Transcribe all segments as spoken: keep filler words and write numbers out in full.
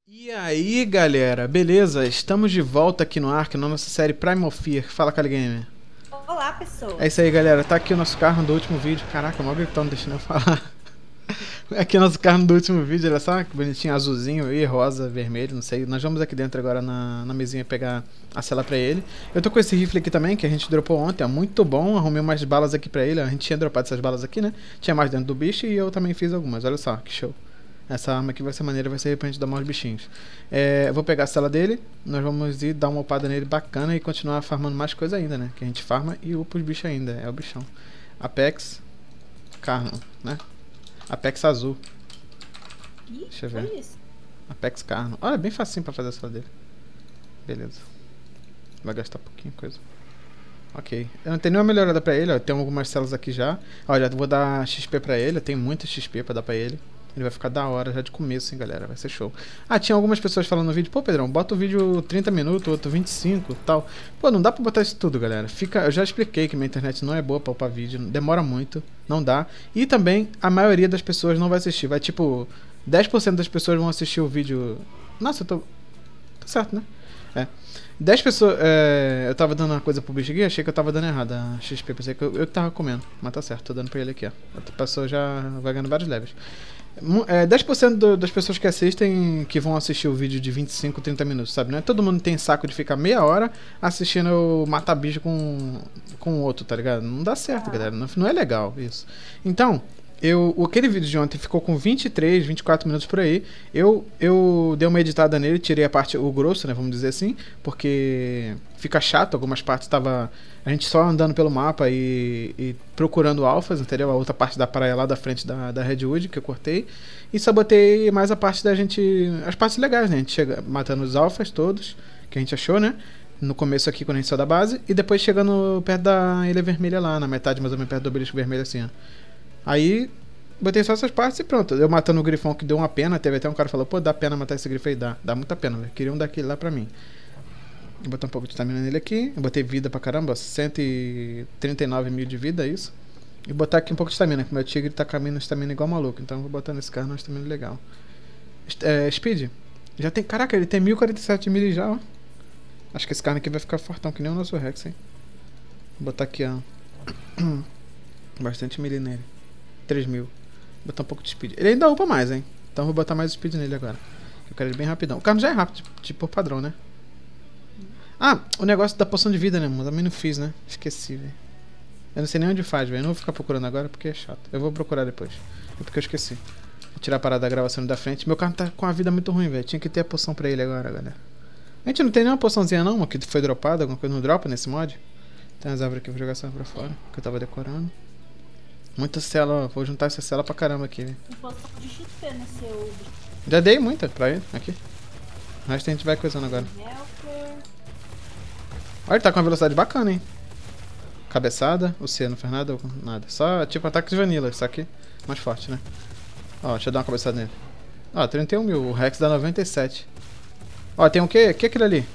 E aí, galera, beleza? Estamos de volta aqui no Ark, na nossa série Primal Fear. Fala, Kaligamer. Olá, pessoal. É isso aí, galera. Tá aqui o nosso carro do último vídeo. Caraca, o maior gritão, não deixa eu falar. Aqui o nosso carro do último vídeo, olha só, que bonitinho, azulzinho e rosa, vermelho, não sei. Nós vamos aqui dentro agora na, na mesinha pegar a cela pra ele. Eu tô com esse rifle aqui também, que a gente dropou ontem, ó, muito bom. Arrumei umas balas aqui pra ele, ó. A gente tinha dropado essas balas aqui, né? Tinha mais dentro do bicho e eu também fiz algumas, olha só, que show. Essa arma aqui vai ser maneira, vai ser pra gente dar mais bichinhos. É, eu vou pegar a cela dele, nós vamos ir dar uma upada nele bacana e continuar farmando mais coisa ainda, né? Que a gente farma e upa os bichos ainda, é o bichão. Apex, Carno, né? Apex azul. Ih, Deixa eu ver. foi isso. Apex Carno. Olha, é bem facinho pra fazer a cela dele. Beleza. Vai gastar pouquinho coisa. Ok. Eu não tenho nenhuma melhorada pra ele, ó. Eu tenho algumas celas aqui já. Ó, já vou dar X P pra ele. Eu tenho muita X P pra dar pra ele. Ele vai ficar da hora já de começo, hein, galera. Vai ser show. Ah, tinha algumas pessoas falando no vídeo. Pô, Pedrão, bota o vídeo trinta minutos, outro vinte e cinco e tal. Pô, não dá pra botar isso tudo, galera. Fica... Eu já expliquei que minha internet não é boa pra upar vídeo. Demora muito. Não dá. E também, a maioria das pessoas não vai assistir. Vai, tipo, dez por cento das pessoas vão assistir o vídeo... Nossa, eu tô... Tá certo, né? É. dez pessoas... É... Eu tava dando uma coisa pro bicho aqui. Achei que eu tava dando errado a X P. Pensei que eu, eu que tava comendo. Mas tá certo. Tô dando pra ele aqui, ó. Outra pessoa já vai ganhando vários levels. É, dez por cento do, das pessoas que assistem que vão assistir o vídeo de vinte e cinco, trinta minutos, sabe? Não é todo mundo tem saco de ficar meia hora assistindo eu matar bicho com com outro, tá ligado? Não dá certo, galera. Não, não é legal isso. Então, eu, aquele vídeo de ontem ficou com vinte e três, vinte e quatro minutos por aí. Eu, eu dei uma editada nele, tirei a parte, o grosso, né? Vamos dizer assim, porque fica chato. Algumas partes tava a gente só andando pelo mapa e, e procurando alfas, entendeu? A outra parte da praia lá da frente da, da Redwood, que eu cortei. E só botei mais a parte da gente... As partes legais, né? A gente chega matando os alfas todos, que a gente achou, né? No começo aqui, quando a gente saiu da base. E depois chegando perto da Ilha Vermelha lá, na metade mais ou menos perto do obelisco vermelho, assim, ó. Aí, botei só essas partes e pronto. Eu matando o grifão, que deu uma pena. Teve até um cara que falou, pô, dá pena matar esse grifo aí. Dá, dá muita pena, velho. Queria um daquele lá pra mim. Vou botar um pouco de estamina nele aqui. Eu botei vida pra caramba, cento e trinta e nove mil de vida, é isso. E botar aqui um pouco de estamina, que meu tigre tá caminhando estamina igual maluco. Então eu vou botar nesse carro uma estamina legal. É, Speed. Já tem. Caraca, ele tem mil e quarenta e sete mil já, ó. Acho que esse carro aqui vai ficar fortão, que nem o nosso Rex, hein. Vou botar aqui, ó. Bastante mili nele. três mil. Vou botar um pouco de speed. Ele ainda upa mais, hein. Então eu vou botar mais speed nele agora. Eu quero ele bem rapidão. O carro já é rápido, tipo por padrão, né. Ah, o negócio da poção de vida, né, mano? Também não fiz, né? Esqueci, velho. Eu não sei nem onde faz, velho. Não vou ficar procurando agora porque é chato. Eu vou procurar depois. É porque eu esqueci. Vou tirar a parada da gravação da frente. Meu carro tá com a vida muito ruim, velho. Tinha que ter a poção pra ele agora, galera. A gente não tem nenhuma poçãozinha, não? Uma que foi dropada, alguma coisa não dropa nesse mod? Tem umas árvores aqui, vou jogar essa pra fora. Que eu tava decorando. Muita cela, ó. Vou juntar essa cela pra caramba aqui, velho. Tem poção de X P no seu... Já dei muita pra ele, aqui. O resto a gente vai coisando agora. Helper. Olha, ele tá com uma velocidade bacana, hein? Cabeçada, o C não faz nada ou nada. Só tipo ataque de vanilla, só que mais forte, né? Ó, deixa eu dar uma cabeçada nele. Ó, trinta e um mil, o Rex dá noventa e sete. Ó, tem o quê? O que é aquilo ali?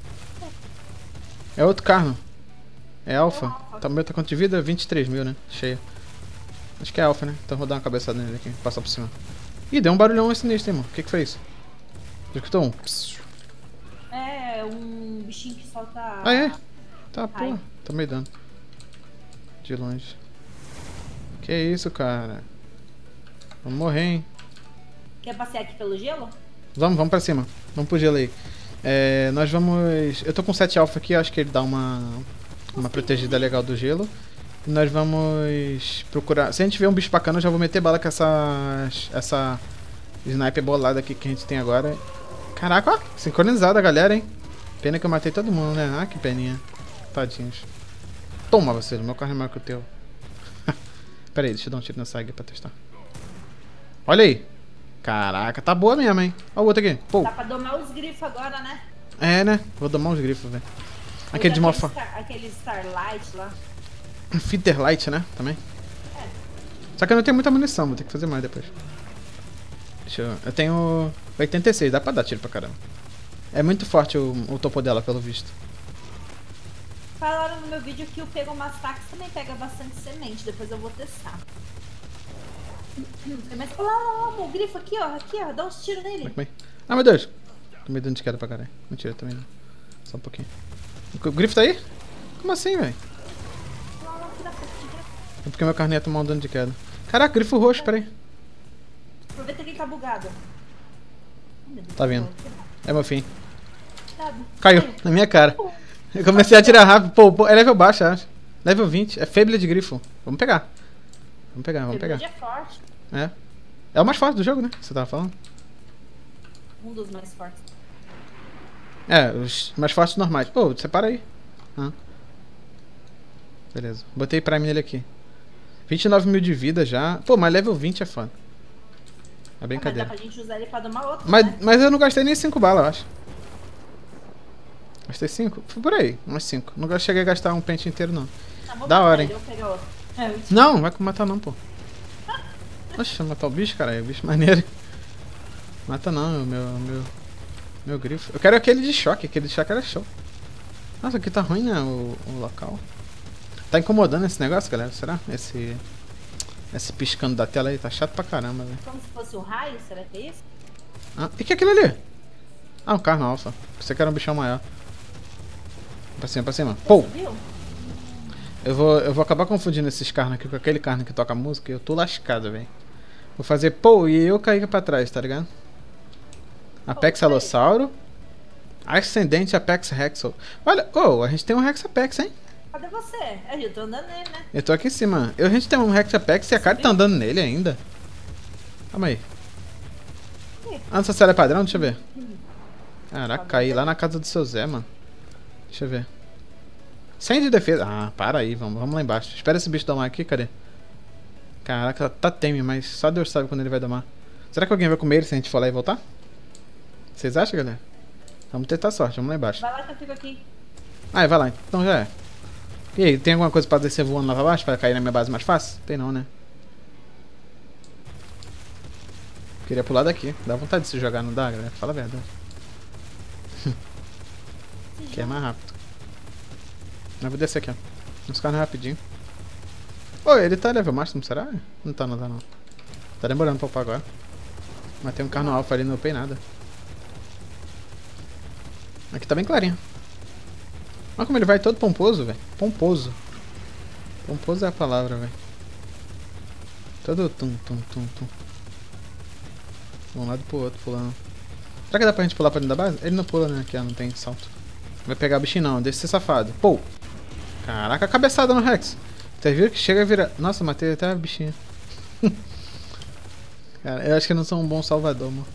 É outro carro. É alfa. Tá, meu tá quanto de vida? vinte e três mil, né? Cheio. Acho que é alfa, né? Então vou dar uma cabeçada nele aqui, passar por cima. Ih, deu um barulhão sinistro, hein, mano. O que que foi isso? Já escutou um? Psss. É, um bichinho que solta... Ah, é? Tá, pô. Ai. Tô meio dando. De longe. Que isso, cara? Vamos morrer, hein? Quer passear aqui pelo gelo? Vamos, vamos pra cima. Vamos pro gelo aí. É, nós vamos... Eu tô com sete alfa aqui, acho que ele dá uma... Uma protegida legal do gelo. E nós vamos procurar... Se a gente ver um bicho bacana, eu já vou meter bala com essa... Essa... Sniper bolada aqui que a gente tem agora. Caraca, ó. Sincronizada a galera, hein? Pena que eu matei todo mundo, né? Ah, que peninha. Tadinhos. Toma, você. Meu carro é maior que o teu. Pera aí, deixa eu dar um tiro nessa águia pra testar. Olha aí. Caraca, tá boa mesmo, hein? Olha o outro aqui. Pô. Dá pra domar os grifos agora, né? É, né? Vou domar uns grifos, velho. Aquele de mofa. Star, aquele Starlight lá. Fitterlight, né? Também. É. Só que eu não tenho muita munição, vou ter que fazer mais depois. Deixa eu... Eu tenho oitenta e seis, dá pra dar tiro pra caramba. É muito forte o, o topo dela, pelo visto. Falaram no meu vídeo que o Pegomastax também pega bastante semente, depois eu vou testar. Mas olha lá, lá, lá, o grifo aqui, ó, aqui, ó, dá uns tiros nele. Ah, meu Deus. Tomei dano de queda pra caralho. Mentira, também não. Só um pouquinho. O grifo tá aí? Como assim, velho? Não, não, tira a foto, tira a foto. É porque meu carne ia tomar um dano de queda. Caraca, grifo roxo, peraí. Aproveita que ele tá bugado. Oh, meu Deus, Tá vindo. É meu fim. Sabe? Caiu, na minha cara. Eu comecei a atirar rápido. Pô, pô, é level baixo, acho. Level vinte. É Fêbula de grifo. Vamos pegar. Vamos pegar, vamos pegar. É forte. É. É o mais forte do jogo, né? Que você tava falando. Um dos mais fortes. É, os mais fortes normais. Pô, separa aí. Ah. Beleza. Botei Prime nele aqui. vinte e nove mil de vida já. Pô, mas level vinte é foda. É brincadeira. Ah, mas dá pra gente usar ele pra domar outro, Mas, né? mas eu não gastei nem cinco balas, eu acho. Gastei cinco? Foi por aí, umas cinco. Não cheguei a gastar um pente inteiro, não. Tá, vou Da matar hora, ele, hein? eu vou pegar outro. É, eu- Não, não vai matar não, pô. Oxe, vai matar o bicho, caralho. O bicho maneiro. Mata não, meu, meu... Meu grifo. Eu quero aquele de choque. Aquele de choque era show. Nossa, aqui tá ruim, né? O, o local. Tá incomodando esse negócio, galera? Será? Esse... Esse piscando da tela aí tá chato pra caramba, velho. Como se fosse o raio, será que é isso? Ah, e que é aquilo ali? Ah, um carno alfa. Pensei que era um bichão maior. Pra cima, pra cima. Pô! Viu? Eu vou, eu vou acabar confundindo esses carnos aqui com aquele carno que toca música e eu tô lascado, velho. Vou fazer pô e eu cair pra trás, tá ligado? Apex Alossauro. Ascendente Apex Rexel. Olha, oh, a gente tem um Rex Apex, hein? Cadê você? É, eu tô andando nele, né? Eu tô aqui em cima. Eu, a gente tem um Rex Apex e a Kari tá andando nele ainda. Calma aí. Ah, não sei se ela é padrão, deixa eu ver. Caraca, caí lá na casa do seu Zé, mano. Deixa eu ver. cem de defesa. Ah, para aí, vamos, vamos lá embaixo. Espera esse bicho domar aqui, cadê? Caraca, tá teme, mas só Deus sabe quando ele vai domar. Será que alguém vai comer ele se a gente for lá e voltar? Vocês acham, galera? Vamos tentar sorte, vamos lá embaixo. Vai lá que eu fico aqui. Ah, vai lá, então já é. E aí, tem alguma coisa pra descer voando lá pra baixo? Pra cair na minha base mais fácil? Tem não, né? Queria pular daqui. Dá vontade de se jogar, não dá, galera? Fala a verdade. Que é mais rápido. Eu vou descer aqui, ó. Uns carros rapidinho. Oi, ele tá level máximo, será? Não tá, não tá não. Tá demorando pra upar agora. Mas tem um carro alfa ali, não upei nada. Aqui tá bem clarinho. Olha como ele vai todo pomposo, velho. Pomposo. Pomposo é a palavra, velho. Todo tum, tum, tum, tum. De um lado pro outro, pulando. Será que dá pra gente pular pra dentro da base? Ele não pula, né? Aqui, ó, não tem salto. Vai pegar o bichinho não, deixa de ser safado. Pô! Caraca, a cabeçada no Rex. Vocês viram que chega a virar... Nossa, matei até a bichinha. Cara, eu acho que eu não sou um bom salvador, mano.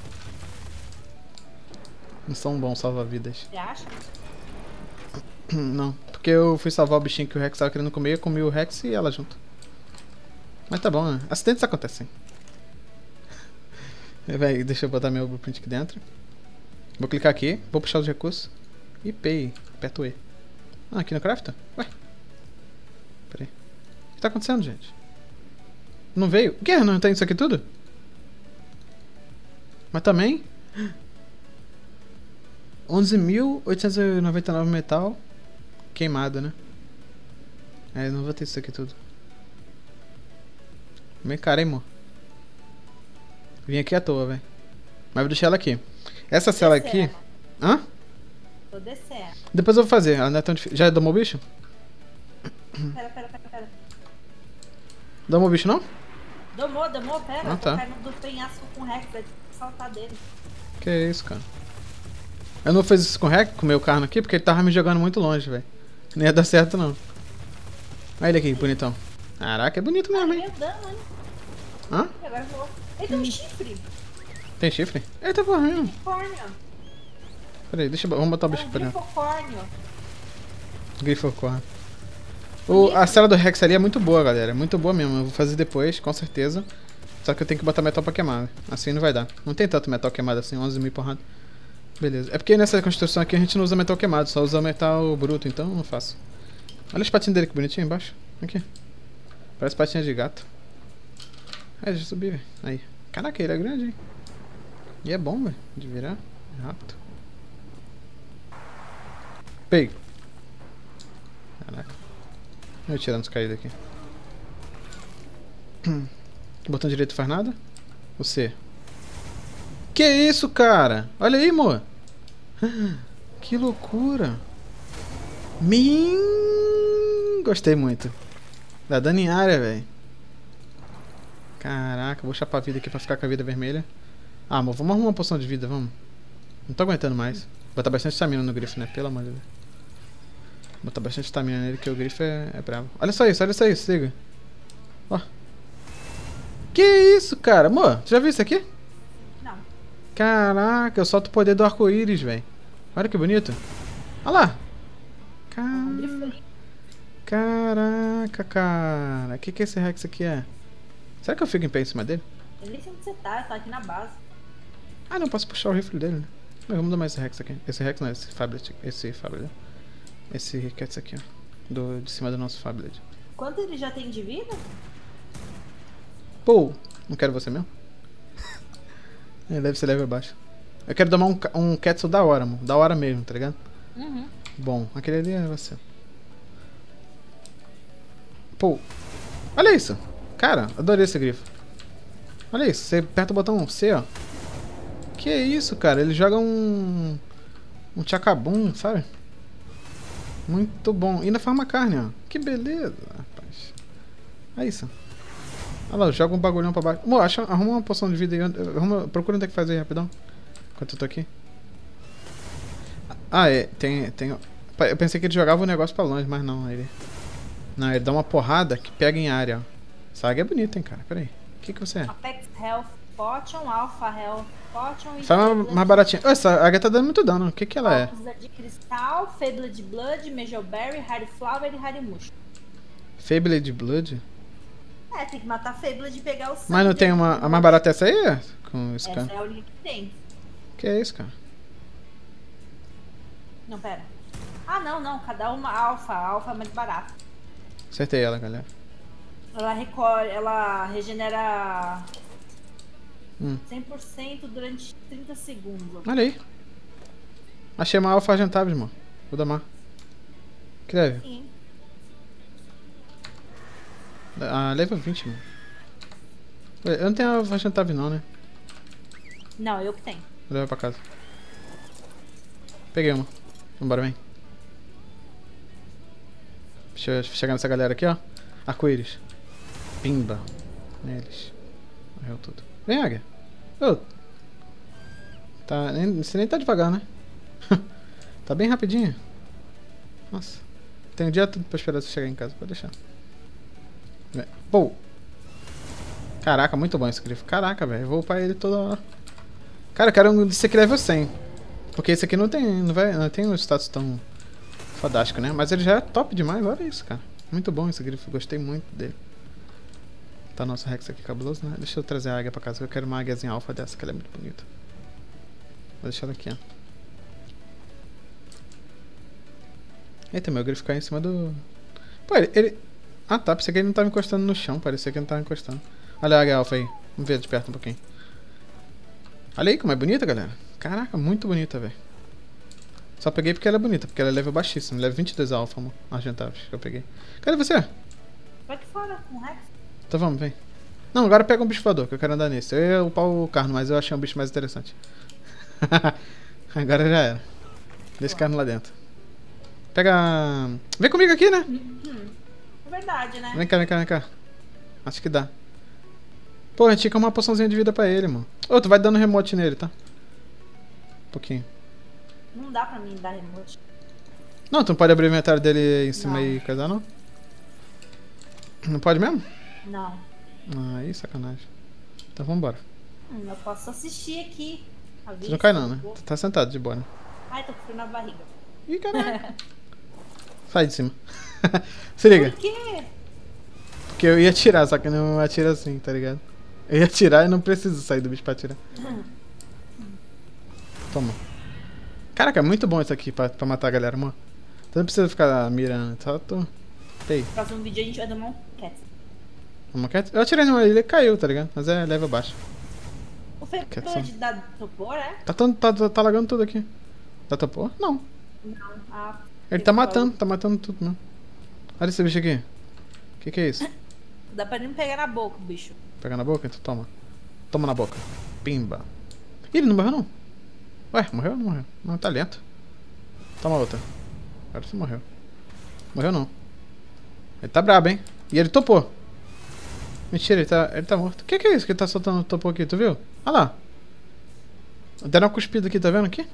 Não sou um bom salva-vidas. Você acha? Não, porque eu fui salvar o bichinho que o Rex tava querendo comer, eu comi o Rex e ela junto. Mas tá bom, né? Acidentes acontecem. Véi, deixa eu botar meu blueprint aqui dentro. Vou clicar aqui, vou puxar os recursos. E pay, aperto E. Ah, aqui no craft? Ué. Peraí. O que tá acontecendo, gente? Não veio? O que? Não tem isso aqui tudo? Mas também... onze mil oitocentos e noventa e nove metal queimado, né? É, não vou ter isso aqui tudo. Bem cara, hein, amor? Vim aqui à toa, velho. Mas vou deixar ela aqui. Essa cela aqui... Hã? Tô descendo. Depois eu vou fazer, ela não é tão difícil. Já domou o bicho? Pera, pera, pera, pera. Domou o bicho, não? Domou, domou, pera. Ah, eu tá. tô caindo do penhasco com o Rex, vai saltar dele. Que isso, cara. Eu não fiz isso com o Rex, com o meu carro aqui, porque ele tava me jogando muito longe, velho. Não ia dar certo, não. Olha ele aqui, bonitão. Caraca, é bonito mesmo, hein? Meu dano, hein? Hã? E agora eu vou... Ele tem um chifre. Tem chifre? Eita, porra. Grifocórnio. Peraí, deixa eu... Vamos botar o É bicho um pra dentro. grifocórnio. Grifocórnio. O, a cela do Rex ali é muito boa, galera. É muito boa mesmo. Eu vou fazer depois, com certeza. Só que eu tenho que botar metal pra queimar. Assim não vai dar. Não tem tanto metal queimado assim, onze mil porrada. Beleza. É porque nessa construção aqui a gente não usa metal queimado, só usa metal bruto, então não faço. Olha os patinhos dele que bonitinho embaixo. Aqui. Parece patinhas de gato. Aí, deixa eu subir, velho. Aí. Caraca, ele é grande, hein? E é bom, velho. De virar. É rápido. Pego. Caraca. Eu tirando os caídos aqui. O botão direito faz nada? O C. Que isso, cara? Olha aí, amor. Que loucura. Min... Gostei muito. Dá dano em área, velho. Caraca, vou chapar a vida aqui pra ficar com a vida vermelha. Ah, amor, vamos arrumar uma poção de vida, vamos. Não tô aguentando mais. Vou botar bastante estamina no grifo, né? Pelo amor de Deus. Vou botar bastante estamina nele, que o grifo é, é bravo. Olha só isso, olha só isso, liga. Ó. Que isso, cara? Amor, já viu isso aqui? Não. Caraca, eu solto o poder do arco-íris, velho. Olha que bonito. Olha lá. Car... Caraca, cara. O que, que esse Rex aqui é? Será que eu fico em pé em cima dele? Eu nem sei onde você tá, tá aqui na base. Ah, não, posso puxar o rifle dele, né? Mas vamos dar mais esse Rex aqui. Esse Rex não, esse Fablet. Esse Fablet. Esse Cats aqui, ó. Do, de cima do nosso Fablet. Quanto ele já tem de vida? Pô, não quero você mesmo? É, deve ser level baixo. Eu quero tomar um, um Catsup da hora, mano. Da hora mesmo, tá ligado? Uhum. Bom, aquele ali é você. Pô, olha isso. Cara, adorei esse grifo. Olha isso, você aperta o botão C, ó. Que isso, cara? Ele joga um... Um chacabum, sabe? Muito bom. E ainda farma carne, ó. Que beleza, rapaz. É isso. Olha lá, joga um bagulhão pra baixo. Mo, acha, arruma uma poção de vida aí. Arruma, procura onde é que faz aí, rapidão. Enquanto eu tô aqui. Ah, é. Tem, tem... Eu pensei que ele jogava o negócio pra longe, mas não. Ele... Não, ele dá uma porrada que pega em área, ó. Essa águia é bonita, hein, cara. Pera aí. O que que você é? Apex Health Potion, Alpha Health Potion e... Faz mais, mais baratinha. Oh, essa águia tá dando muito dano. O que que ela é? De cristal, Fabled Blood, Mejoberry, Harry Flower e Harry Mush. Fabled Blood? É, tem que matar Fabled e pegar o sangue. Mas não tem uma... A mais barata é essa aí? Com esse Essa cara. é a única que tem. Que é isso, cara? Não, pera. Ah, não, não. Cada uma alfa. A alfa é mais barata. Acertei ela, galera. Ela recolhe, ela regenera Hum. cem por cento durante trinta segundos. Olha aí. Achei uma alfa argentável, irmão. Vou damar. Que leve? Sim. Ah, level vinte, mano. Eu não tenho alfa argentável não, né? Não, eu que tenho. Vou levar pra casa. Peguei uma. Vambora, vem. Deixa eu chegar nessa galera aqui, ó. Arco-íris. Pimba. Neles. Morreu tudo. Vem, águia. Ô. Tá, nem, você nem tá devagar, né? Tá bem rapidinho. Nossa. Tem um dia todo pra esperar você chegar em casa. Pode deixar. Vem. Pô. Caraca, muito bom esse grifo. Caraca, velho. Eu vou upar ele toda hora. Cara, eu quero um desse aqui level cem. Porque esse aqui não tem, não vai, não tem um status tão fodástico, né? Mas ele já é top demais. Olha isso, cara. Muito bom esse grifo. Gostei muito dele. Tá nosso Rex aqui cabuloso, né? Deixa eu trazer a águia pra casa. Eu quero uma águiazinha alfa dessa, que ela é muito bonita. Vou deixar ela aqui, ó. Eita, meu grifo caiu em cima do... Pô, ele... ele... Ah, tá. Pensei que ele não tava encostando no chão. Parecia que ele não tava encostando. Olha a águia alfa aí. Vamos ver de perto um pouquinho. Olha aí como é bonita, galera. Caraca, muito bonita, velho. Só peguei porque ela é bonita, porque ela é level baixíssimo. Level vinte e dois alfa, amor. Argentáveis que eu peguei. Cadê você? Vai que fora, com o Rex. Então vamos, vem. Não, agora pega um bicho voador, que eu quero andar nesse. Eu ia upar o carno, mas eu achei um bicho mais interessante. Agora já era. Deixa o carno lá dentro. Pega... Vem comigo aqui, né? Uhum. É verdade, né? Vem cá, vem cá, vem cá. Acho que dá. Pô, a gente tinha que arrumar uma poçãozinha de vida pra ele, mano. Ô, tu vai dando remote nele, tá? Um pouquinho. Não dá pra mim dar remote. Não, tu não pode abrir o inventário dele em cima Não. e coisar, não? Não pode mesmo? Não. Ah, aí sacanagem. Então vambora. Hum, eu posso assistir aqui. A Tu vista, não cai não, né? vou- Tu tá sentado de boa, né? Ai, tô com frio na barriga. Ih, caralho. Sai de cima. Se liga. Por quê? Porque eu ia atirar, só que não atira assim, tá ligado? Eu ia atirar e não preciso sair do bicho pra atirar. Toma. Caraca, é muito bom isso aqui pra, pra matar a galera, mano. Tu não precisa ficar mirando, só tô... Ei, No próximo vídeo a gente vai tomar um cat. uma cat? Eu atirei numa, ele caiu, tá ligado? Mas é level baixo. O Fabled da Topor, é? Tá, tão- tá, tá, tá lagando tudo aqui. Dá topor? Não. Não. Ah, Ele tá matando, tá matando tudo mesmo. Olha esse bicho aqui. O que que é isso? dá pra nem pegar na boca o bicho. Pegar na boca? Então toma. Toma na boca. Pimba. Ih, ele não morreu não. Ué, morreu ou não morreu? Não, tá lento. Toma outra. Agora você morreu. Morreu não. Ele tá brabo, hein? E ele topou. Mentira, ele tá, ele tá morto. O que, que é isso que ele tá soltando topou aqui? Tu viu? Olha lá. Deram uma cuspida aqui, tá vendo aqui?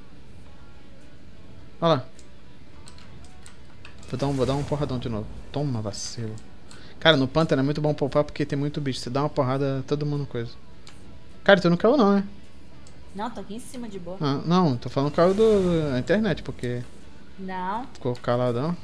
Olha lá. Vou dar, um, vou dar um porradão de novo. Toma, vacilo. Cara, no pântano é muito bom poupar porque tem muito bicho. Você dá uma porrada, todo mundo coisa. Cara, tu não caiu não, né? Não, tô aqui em cima de boa. Ah, não, tô falando que caiu do, da internet, porque Não. ficou caladão.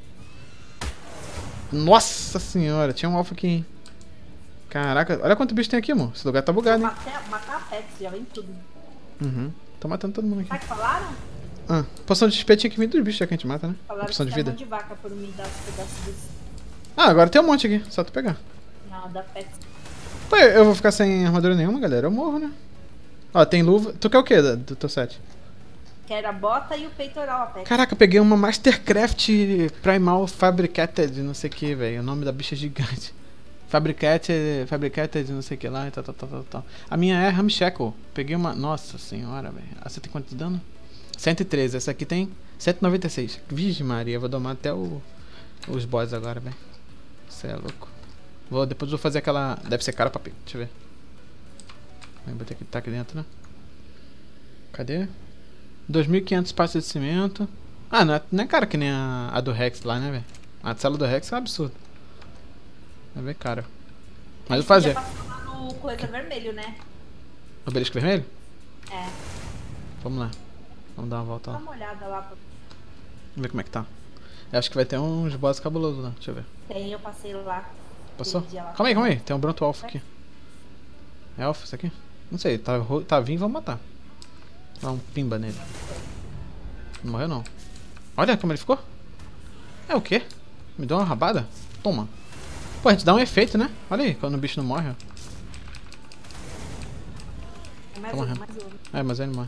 Nossa senhora, tinha um alfa aqui, hein? Caraca, olha quanto bicho tem aqui, amor. Esse lugar tá bugado, hein? Matar, matar a Pex, já vem tudo. Uhum. Tô matando todo mundo Sabe aqui. o que falaram? Ah, poção de X P tinha que vir dos bichos já que a gente mata, né? Falaram Poção de que tem vida. mão de vaca por me dar os pedaços desse. Ah, agora tem um monte aqui, só tu pegar. Não, da Pex. Pô, eu vou ficar sem armadura nenhuma, galera. Eu morro, né? Ó, tem luva. Tu quer o que do teu set? Que era a bota e o peitoral, a Pex. Caraca, eu peguei uma Mastercraft Primal Fabricated, não sei o que, velho. O nome da bicha é gigante. Fabricated, Fabricated, não sei o que lá, e tal, tal, tal, tal, tal. A minha é Ramshackle. Peguei uma. Nossa senhora, velho. Ah, você tem quanto de dano? cento e treze. Essa aqui tem cento e noventa e seis. Vixe, Maria, eu vou domar até o, os boss agora, velho. Você é louco. Vou, depois eu vou fazer aquela. Deve ser cara pra pico. Deixa eu ver. Vai botar aqui, tá aqui dentro, né? Cadê? dois mil e quinhentos pastas de cimento. Ah, não é, não é cara que nem a, a do Rex lá, né, velho? A célula do Rex é um absurdo. É bem cara. Mas eu vou fazer. Já passou lá no coisa vermelho, né? Obelisco vermelho? É. Vamos lá. Vamos dar uma volta Dá lá. uma olhada lá. Pra... Vamos ver como é que tá. Eu acho que vai ter uns boss cabulosos lá. Deixa eu ver. Tem, eu passei lá. Passou? Aquele dia lá. Calma aí, calma aí. Tem um Bronto Alpha aqui. É Alpha isso aqui? Não sei. Tá, ro- tá vindo, vamos matar. Dá um pimba nele. Não morreu não. Olha como ele ficou. É o quê? Me deu uma rabada? Toma. Pô, a gente dá um efeito, né? Olha aí, quando o bicho não morre, ó. É mais Tá um, morrendo. mais um. É, mas ele morre.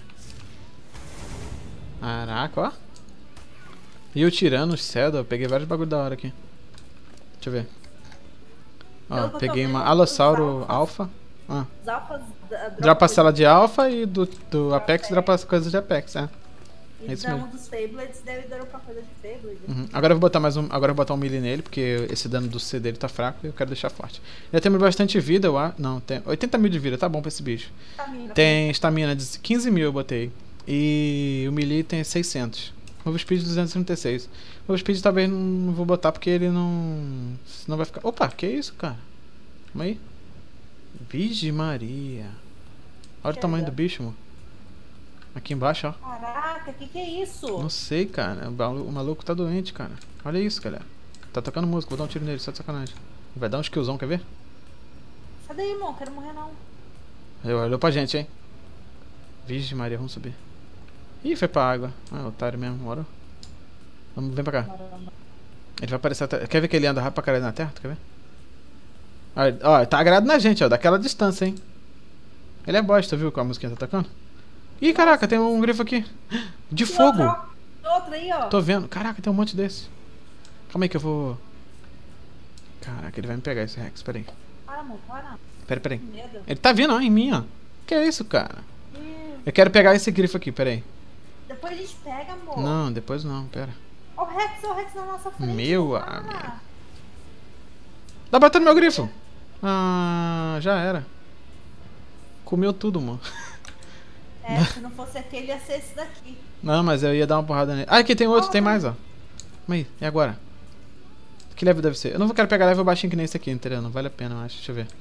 Caraca, ó. E eu tirando os Cedar, eu peguei vários bagulho da hora aqui. Deixa eu ver. Ó, Pelo que eu tô peguei uma vendo, Alossauro os Alpha. Ah. Os alfas da- Dropa a coisa- cela de Alpha e do, do Apex Apex. dropa as coisas de Apex, é. É isso Então, mesmo. um dos Feyblades deve dar pra coisa de Feyblade. Uhum. Agora eu vou botar mais um. Agora eu vou botar um melee nele, porque esse dano do C dele tá fraco e eu quero deixar forte. Já temos bastante vida, eu acho. Não, tem oitenta mil de vida, tá bom pra esse bicho. Caminho. Tem estamina de quinze mil eu botei. E o melee tem seiscentos. Move speed duzentos e trinta e seis. Move speed talvez não vou botar porque ele não. Senão vai ficar. Opa, que isso, cara? Calma aí. Vige Maria. Olha o tamanho do bicho, mano. Aqui embaixo, ó. Caraca, que que é isso? Não sei, cara. O malu- o maluco tá doente, cara. Olha isso, galera. Tá tocando música. Vou dar um tiro nele, só de sacanagem. Vai dar um skillzão, quer ver? Sai daí, irmão, quero morrer não. Ele olhou pra gente, hein? Vixe Maria, vamos subir. Ih, foi pra água. Ah, otário mesmo, mora. Vamos, vem pra cá. Ele vai aparecer até... Quer ver que ele anda rápido pra caralho na terra? Tu quer ver? Ó, ó, tá agrado na gente, ó. Daquela distância, hein? Ele é bosta, viu? Com a musiquinha tá tocando. Ih, caraca, tem um grifo aqui. De Tem fogo. Outro, ó. Outro aí, ó. Tô vendo. Caraca, tem um monte desse. Calma aí que eu vou... Caraca, ele vai me pegar esse Rex. Pera aí. Para, amor, para. Pera, pera aí. Que medo. Ele tá vindo, ó, em mim, ó. Que é isso, cara? Ih, Eu quero pegar esse grifo aqui, pera aí. depois a gente pega, amor. Não, depois não, pera. Ó o Rex, ó o Rex na nossa frente. Meu para. amigo. Tá batendo meu grifo. Ah, já era. Comeu tudo, mano. É, se não fosse aquele, ia ser esse daqui. Não, mas eu ia dar uma porrada nele. Ah, aqui tem outro, tem mais, ó. Calma aí, e agora? Que level deve ser? Eu não quero pegar level baixinho que nem esse aqui, entendeu? Não vale a pena, eu acho. Deixa eu ver.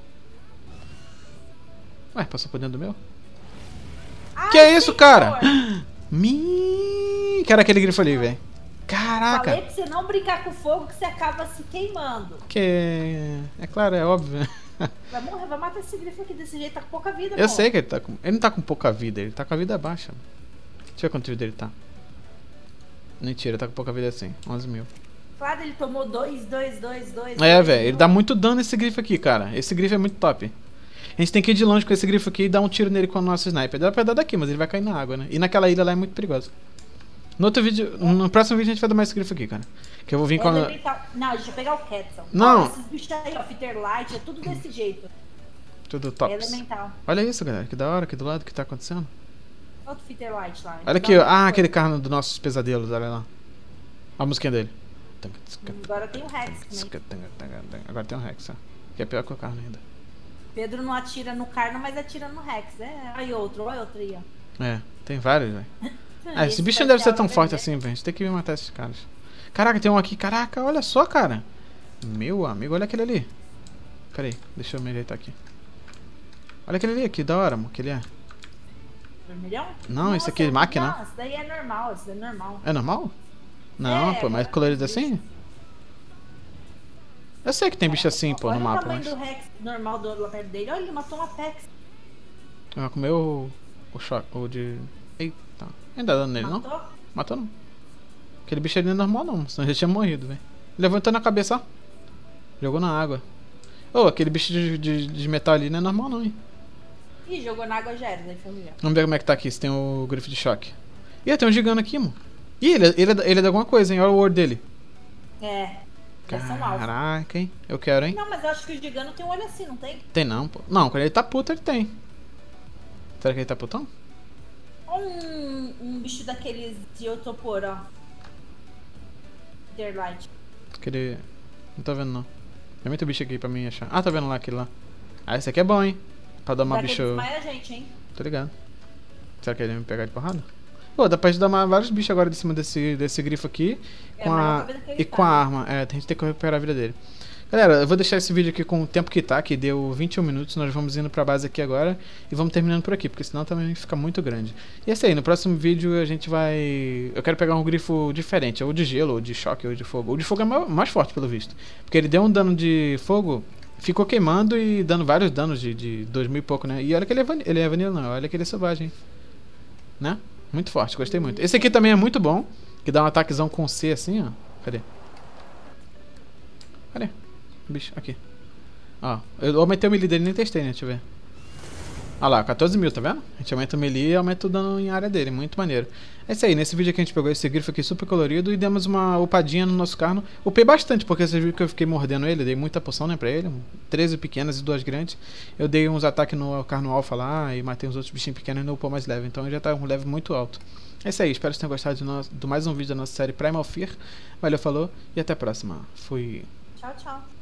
Ué, passou por dentro do meu? Ai, Que é isso, senhor. cara? Me... Quero aquele grifo ali, velho. Caraca. Falei pra você não brincar com fogo que você acaba se queimando. Que... É claro, é óbvio. Vai morrer, vai matar esse grifo aqui desse jeito, tá com pouca vida, Eu amor. sei que ele tá com... Ele não tá com pouca vida, ele tá com a vida baixa. Deixa eu ver quanto vida ele tá. Mentira, ele tá com pouca vida assim. onze mil. Claro, ele tomou dois, dois, dois, dois. É, dois, velho, ele dois. dá muito dano esse grifo aqui, cara. Esse grifo é muito top. A gente tem que ir de longe com esse grifo aqui e dar um tiro nele com o nosso sniper. Dá pra dar daqui, mas ele vai cair na água, né? E naquela ilha lá é muito perigoso. No outro vídeo, no próximo vídeo a gente vai dar mais esse grifo aqui, cara. Que eu vou vir É, com a... lembrei, tá- Não, deixa eu pegar o Quetzal. Não. Ó, esses bichos aí, ó, Fitterlight, é tudo desse jeito. Tudo tops. Elemental. Olha isso, galera. Que da hora aqui do lado. O que tá acontecendo? Outro Fitterlight lá. Olha aqui. Ah, aquele carro dos nossos pesadelos. Olha lá. A musiquinha dele. Agora tem o Rex também. Agora tem o Rex, ó. Que é pior que o carro ainda. Pedro não atira no Carno, mas atira no Rex. É, aí outro, olha outro aí, ó. É, tem vários, velho. Ah, esse Esse bicho não deve ser especial tão vai forte vender. assim, velho. A gente tem que vir matar esses caras. Caraca, tem um aqui. Caraca, olha só, cara. Meu amigo, olha aquele ali. Pera aí, deixa eu me ajeitar aqui. Olha aquele ali, que da hora, mano, que ele é. Vermelhão? Não, esse aqui é máquina. Não, esse daí é normal, esse daí é normal. É normal? Não, É, pô, mas é colorido bicho. assim? Eu sei que tem bicho assim, pô, Olha no o mapa, tamanho mas... do Rex normal do lá perto dele. Olha, ele matou uma Apex. Ah, comeu o... o choque, o de... Eita, ainda dá dano nele, não? Matou? Matou não. Aquele bicho ali não é normal não, senão já tinha morrido, velho. Levantou na cabeça, ó. Jogou na água. Ô, aquele bicho de, de, de metal ali não é normal não, hein. Ih, jogou na água já, daí foi melhor. Vamos ver como é que tá aqui, se tem o grifo de choque. Ih, tem um gigante aqui, mano. Ih, ele, ele, é da- ele é de alguma coisa, hein, olha o word dele. É. Versão alfa. Caraca, hein. Eu quero, hein. Não, mas eu acho que o Gigano tem um olho assim, não tem? Tem não, pô. Não, quando ele tá puto, ele tem. Será que ele tá putão? Olha um, um bicho daqueles de Otopor, ó. Fitterlight. Aquele... Não tô vendo, não. Tem muito bicho aqui pra mim achar. Ah, tá vendo lá aquele lá. Ah, esse aqui é bom, hein. Pra dar uma Daquele bicho... desmaia a gente, hein? Tô ligado. Será que ele vai me pegar de porrada? Pô, dá pra dar vários bichos agora de cima desse, desse grifo aqui. É, Com mas a... não vai ver daquele E com a cara. arma. É, a gente tem que recuperar a vida dele. Galera, eu vou deixar esse vídeo aqui com o tempo que tá, que deu vinte e um minutos. Nós vamos indo pra base aqui agora e vamos terminando por aqui, porque senão também fica muito grande. E é isso aí, no próximo vídeo a gente vai... Eu quero pegar um grifo diferente, ou de gelo, ou de choque, ou de fogo. O de fogo é ma- mais forte, pelo visto. Porque ele deu um dano de fogo, ficou queimando e dando vários danos de, de dois mil e pouco, né? E olha que ele é, van... ele é vanilla, não, olha que ele é selvagem. Né? Muito forte, gostei muito. Esse aqui também é muito bom, que dá um ataquezão com C assim, ó. Cadê? Cadê? Bicho, aqui. Ó, eu aumentei o melee dele, nem testei, né? Deixa eu ver. Olha lá, quatorze mil, tá vendo? A gente aumenta o melee e aumenta o dano em área dele, muito maneiro. É isso aí, nesse vídeo aqui a gente pegou esse grifo aqui super colorido e demos uma upadinha no nosso carno. Upei bastante, porque vocês viram que eu fiquei mordendo ele, dei muita poção, né, pra ele. treze pequenas e duas grandes. Eu dei uns ataques no carno alfa lá e matei uns outros bichinhos pequenos e não upou mais leve. Então já tá um level muito alto. É isso aí, espero que vocês tenham gostado de, no... de mais um vídeo da nossa série Primal Fear. Valeu, falou e até a próxima. Fui. Tchau, tchau.